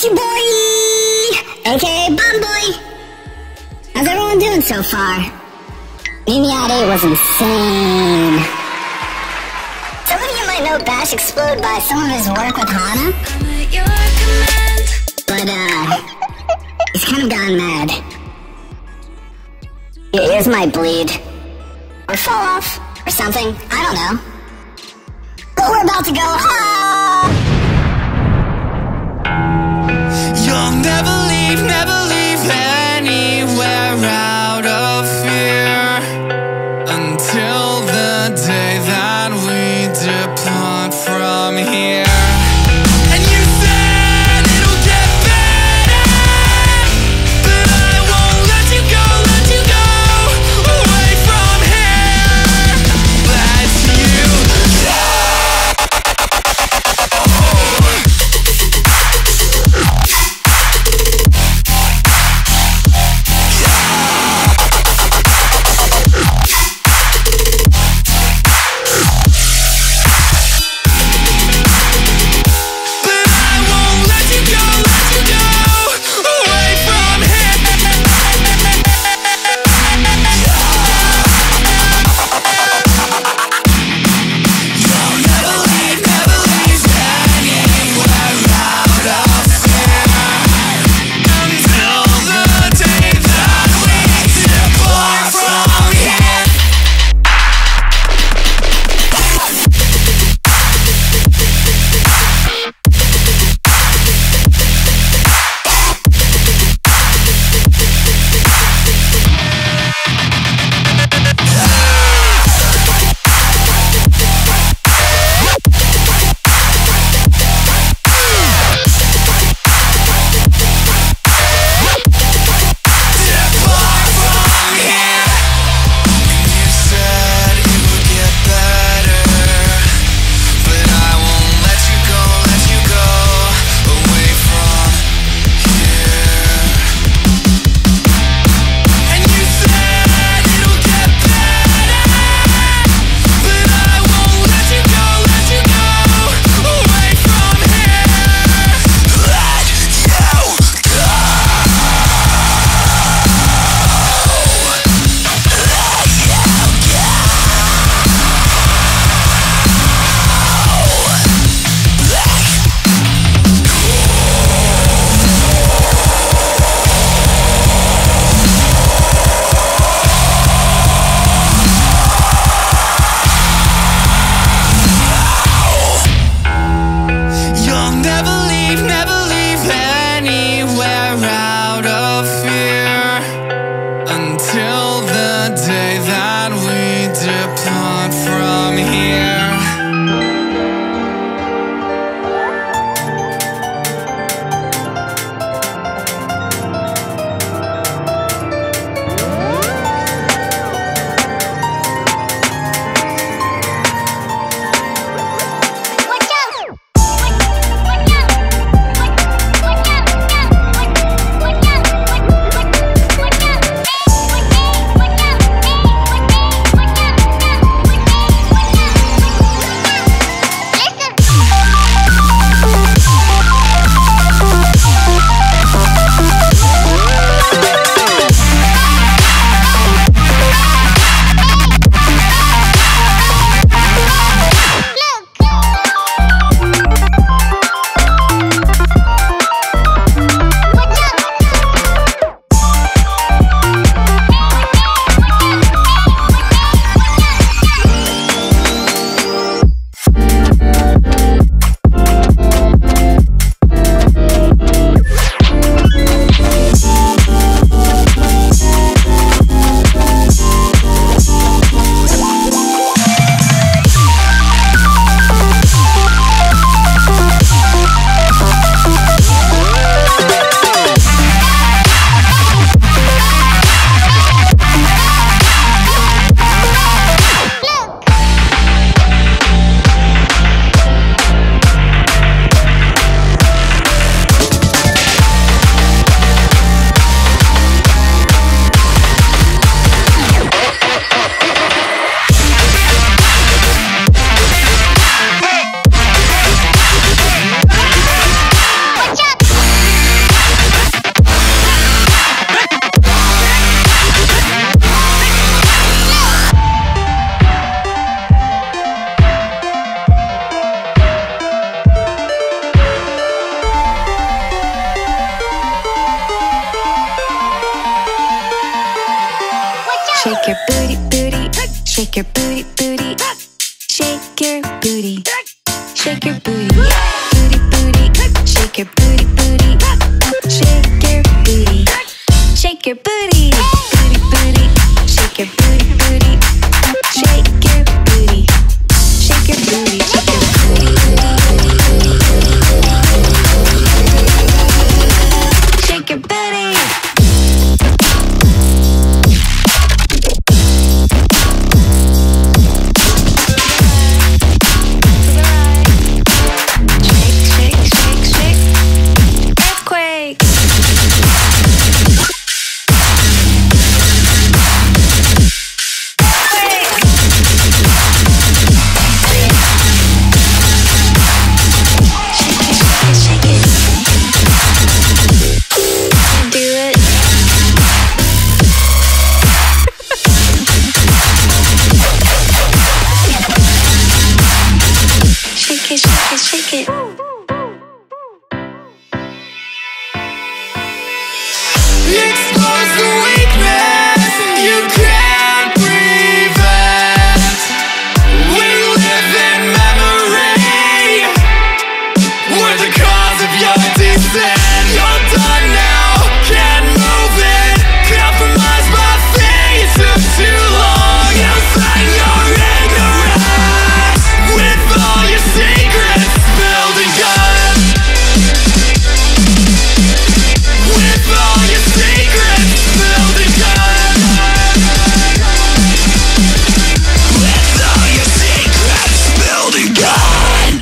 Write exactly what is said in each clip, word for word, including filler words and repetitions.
It's your boy, aka Bomboy. How's everyone doing so far? Mimiade was insane. Some of you might know Bash Explode by some of his work with Hana. But, uh, he's kind of gone mad. Your ears might bleed. Or fall off, or something, I don't know. But we're about to go home! You'll never leave, never leave anywhere out of fear until the day that we depart from here. And you said it'll get better, but I won't let you go, let you go away from here. That's you. Shake your booty, booty. Shake your booty, booty. Shake your booty. Shake your booty. Booty, booty. Shake your booty, booty. Shake your booty. Shake your booty. Booty, booty. Shake your booty, booty. Shake your booty. Shake your booty. Shake your booty. Shake your booty. Shake it. Expose the weakness you can't prevent. We live in memory. We're the cause of your descent. You're done now, can't move it. Compromise my face for too long. You find your ignorance with all your secrets spilled and gone. With all your secrets spilled and gone. With all your secrets spilled and gone.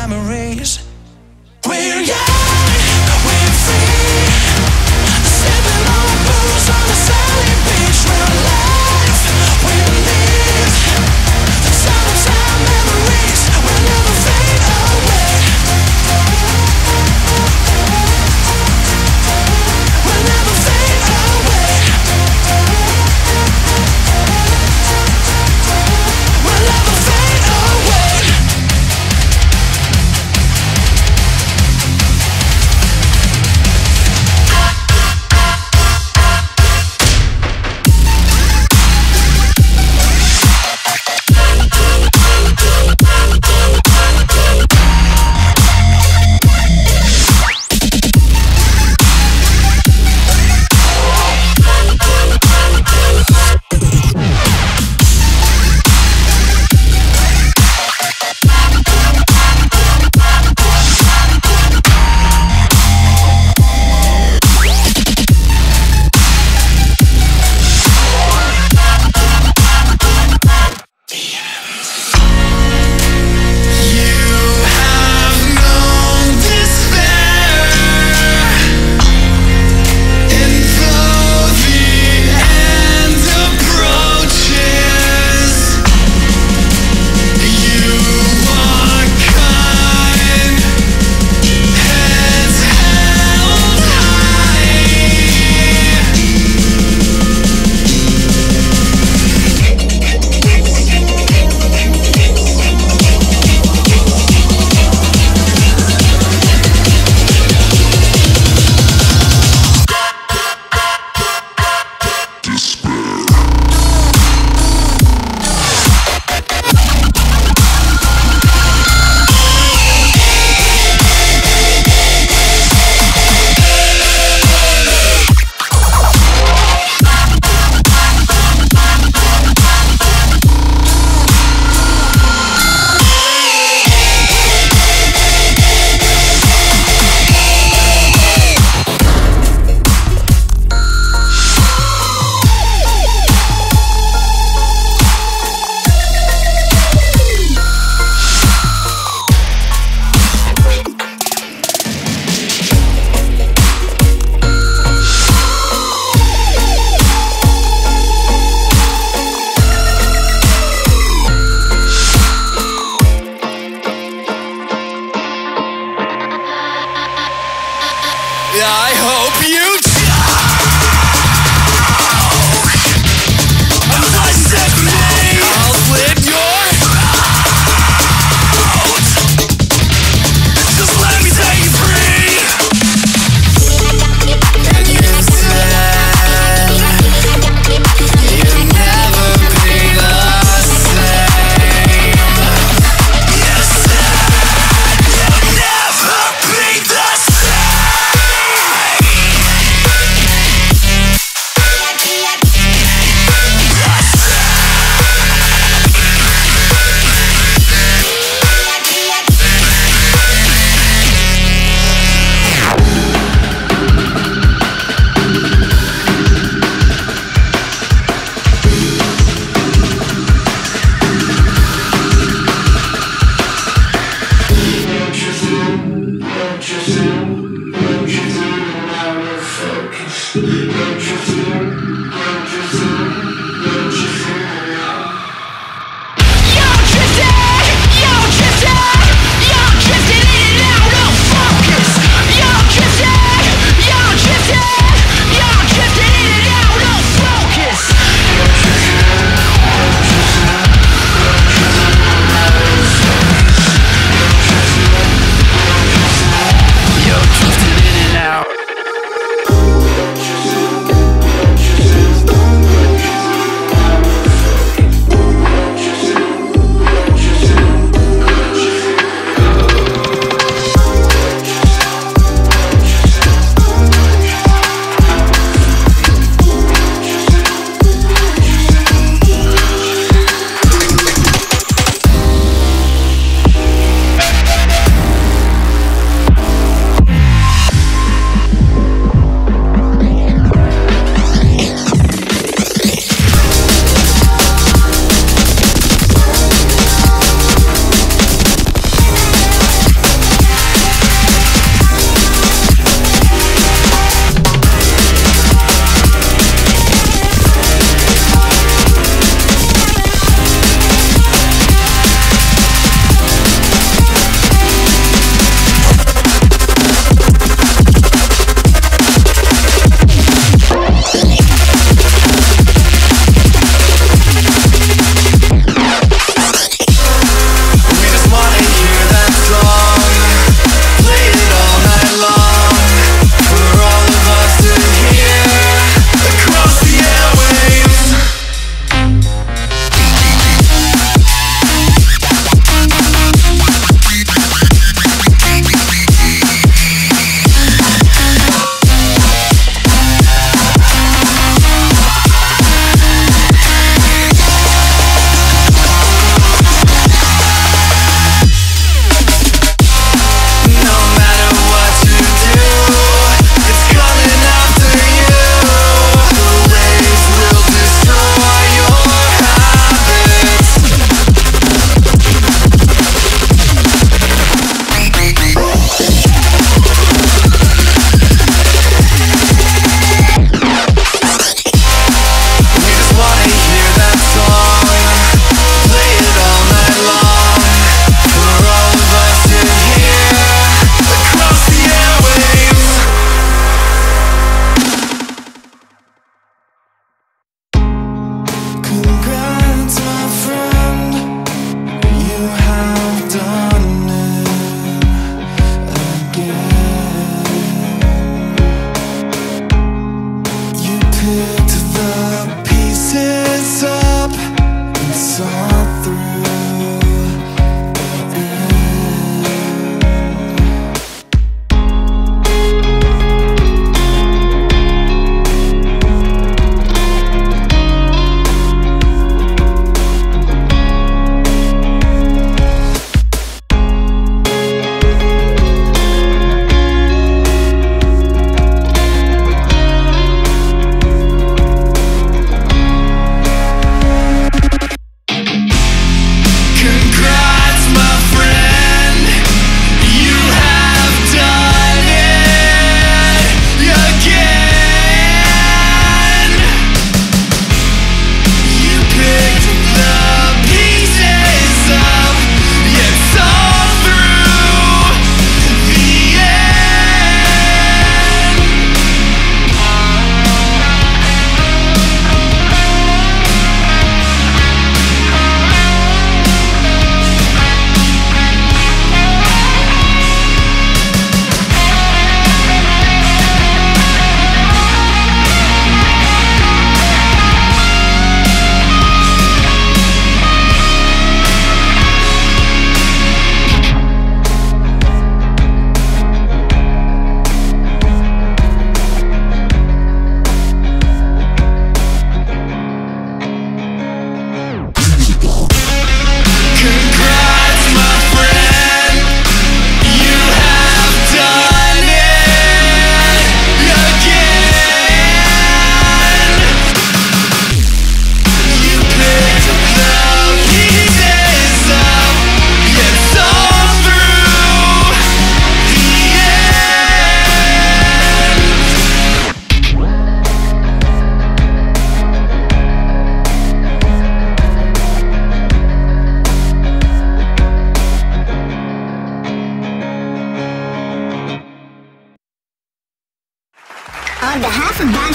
memories. We're young, we're free, sipping on booze on a sunny beach. We're alive, we live, the sound of our memories will never fade away. Will never fade away. Will never fade away. I hope you choke. Unless it's me, I'll slit your throat. Just let me set you free. And you said you'd never be the same. You said you'd never be the same.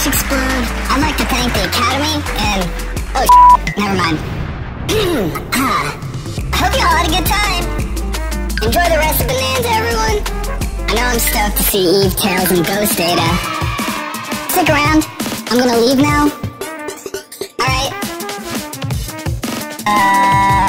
fish explode. I'd like to thank the Academy and... Oh, never mind. I hope you all had a good time. Enjoy the rest of Bonanza, everyone. I know I'm stoked to see Eve Tales and Ghost Data. Stick around. I'm gonna leave now. Alright. Uh...